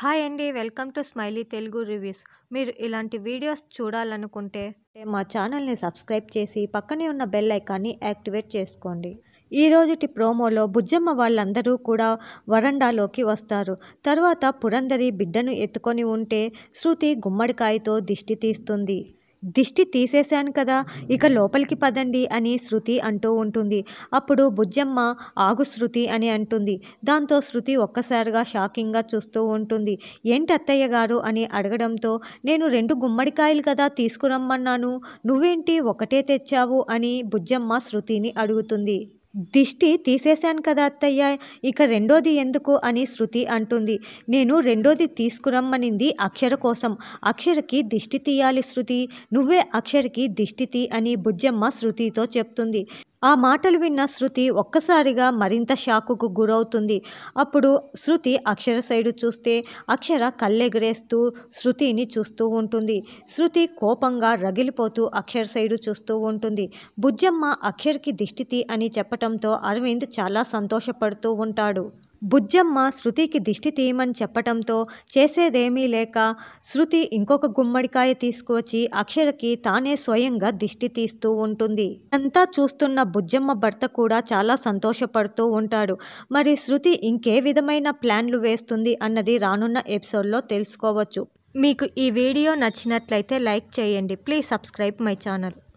Hi అండి. Welcome to smiley Telugu reviews. మీరు ఇలాంటి వీడియోస్ చూడాలనుకుంటే మా ఛానల్ని సబ్స్క్రైబ్ చేసి పక్కనే ఉన్న బెల్ ఐకాన్ని యాక్టివేట్ చేసుకోండి. ఈ రోజుటి ప్రోమోలో బుజ్జమ్మ వాళ్ళందరూ కూడా వరండాలోకి వస్తారు. తర్వాత పురంధరి బిడ్డను ఎత్తుకొని ఉంటే శృతి గుమ్మడికాయతో దిష్టి తీస్తుంది. దిష్టి తీసేశాను కదా, ఇక లోపలికి పదండి అని శృతి అంటూ ఉంటుంది. అప్పుడు బుజ్జమ్మ ఆగు శృతి అని అంటుంది. దాంతో శృతి ఒక్కసారిగా షాకింగ్గా చూస్తూ ఉంటుంది. ఏంటి అత్తయ్య గారు అని అడగడంతో నేను 2 గుమ్మడికాయలు కదా తీసుకురమ్మన్నాను, నువ్వేంటి ఒకటే తెచ్చావు అని బుజ్జమ్మ శృతిని అడుగుతుంది. దిష్టి తీసేశాను కదా అత్తయ్య, ఇక రెండోది ఎందుకు అని శృతి అంటుంది. నేను రెండోది తీసుకురమ్మనింది అక్షర కోసం, అక్షరకి దిష్టి తీయాలి శృతి, నువ్వే అక్షరకి దిష్టి తీ అని బుజ్జమ్మ శృతితో చెప్తుంది. ఆ మాటలు విన్న శృతి ఒక్కసారిగా మరింత షాకుకు గురవుతుంది. అప్పుడు శృతి అక్షర సైడు చూస్తే అక్షర కళ్ళెగరేస్తూ శృతిని చూస్తూ ఉంటుంది. శృతి కోపంగా రగిలిపోతూ అక్షర సైడు చూస్తూ ఉంటుంది. బుజ్జమ్మ అక్షర్కి దిష్టి తీ అని చెప్పటంతో అరవింద్ చాలా సంతోషపడుతూ ఉంటాడు. బుజ్జమ్మ శృతికి దిష్టి తీయమని చెప్పటంతో చేసేదేమీ లేక శృతి ఇంకొక గుమ్మడికాయ తీసుకువచ్చి అక్షరకి తానే స్వయంగా దిష్టి తీస్తూ ఉంటుంది. అంతా చూస్తున్న బుజ్జమ్మ భర్త కూడా చాలా సంతోషపడుతూ ఉంటాడు. మరి శృతి ఇంకే విధమైన ప్లాన్లు వేస్తుంది అన్నది రానున్న ఎపిసోడ్లో తెలుసుకోవచ్చు. మీకు ఈ వీడియో నచ్చినట్లయితే లైక్ చేయండి. Please subscribe my channel.